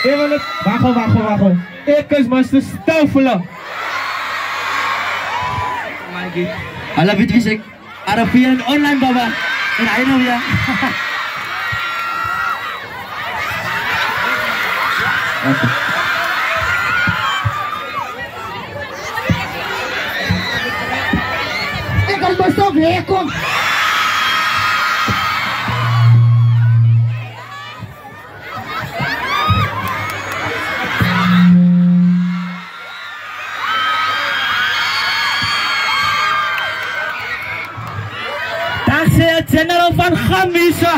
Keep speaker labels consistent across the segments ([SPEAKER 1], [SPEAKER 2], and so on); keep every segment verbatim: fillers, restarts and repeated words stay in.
[SPEAKER 1] Even het... Wacht, wacht, wacht. Ik is maar te stuifelen.
[SPEAKER 2] Alam it bisik. Arabian online baba. And I know ya. Okay.
[SPEAKER 3] Ik kom best op hier, kom.
[SPEAKER 1] Dankzij het channel van Gamisa.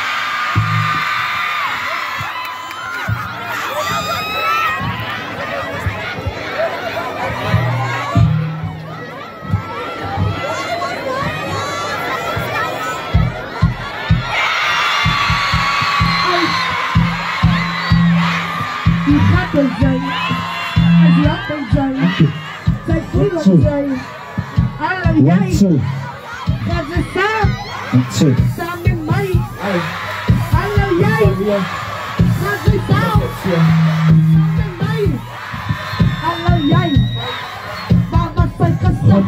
[SPEAKER 3] Penjai, Asia penjai, saya pun penjai. Alam jai, kerja sam, sambil mai. Alam jai, kerja sam, sambil mai. Alam jai, bapa saya kesam.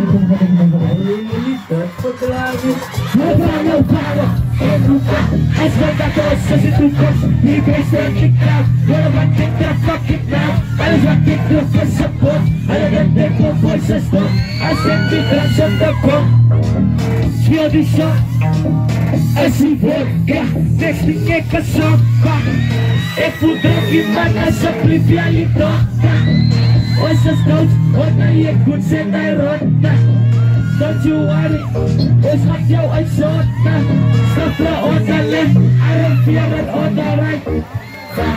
[SPEAKER 3] As we got those says it to cost, he pays the kick out. What about kick that fucking now? I was like kick the first support. I let them go voices stop. I said the clash of the core. Feel the shot. As we walk, yeah, next thing I can shock. If we don't give man, I simply feel it done. What's the stones? What are you good said I run? Don't you worry, it's not your I shot. Stop the on the left, I don't fear it on the right. I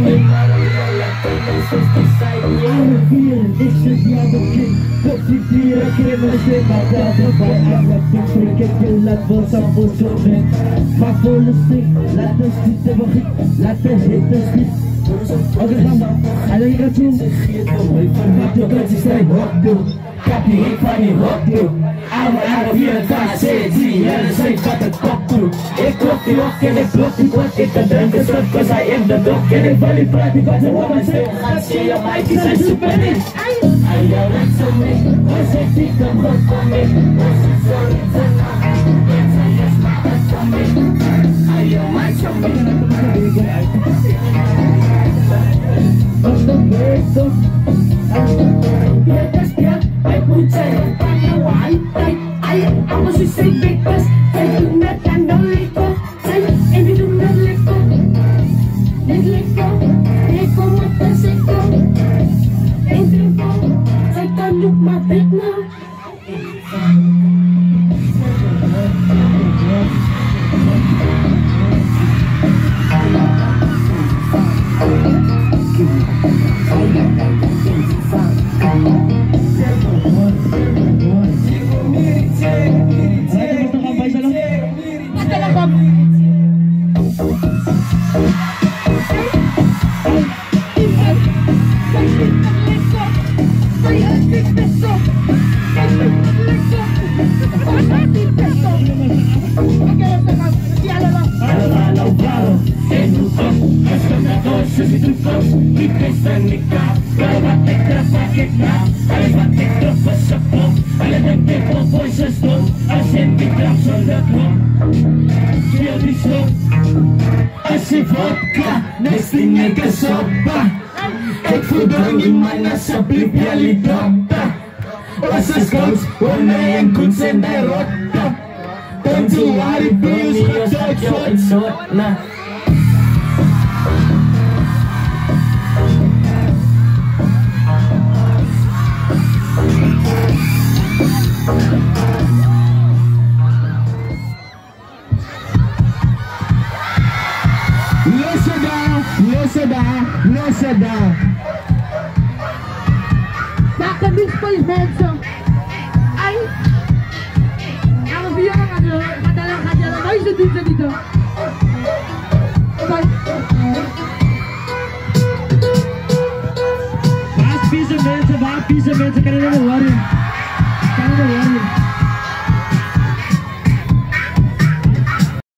[SPEAKER 3] feel this is the other kid. But if you can't say my brother, but I love to forget you like what's up for so man. My full stick, let the stick the hit, let the hit the stick. Okay, come on, I don't get you. But the guys is like, what do? Copy hit funny, what do? I'm out of here, can't say it's the other side, but the cop to. It clock the rock and it block the what it the dunk is not cause I am the dog and it very proud because the woman say, I see your mic is a super hit. I yell at some me, what's it think I'm hot for me? What's it sorry to know? It's a yes, my heart for me. I yell my some me. On the way, so yeah, that's good. I put it on the white. I I was just saying because I do not and don't let go. And you do not let go. Let let go. Let go what does it go? And you go. I can't look my back now. Next thing I can sopa. Ik verdrang in mijn alsjeblieft jullie dokter. Was de scouts, wanneer je goed zijn bij rotta. Don't you worry, please, gaat uit jou in soort na.
[SPEAKER 1] Listen down, listen down, listen down.
[SPEAKER 3] Back to this place, man. So, ay, ang biya ka na, madalang ka dyan. Ay, isa dito dito. Okay.
[SPEAKER 1] Last piece of mensen, last piece of mensen, kan je helemaal worry.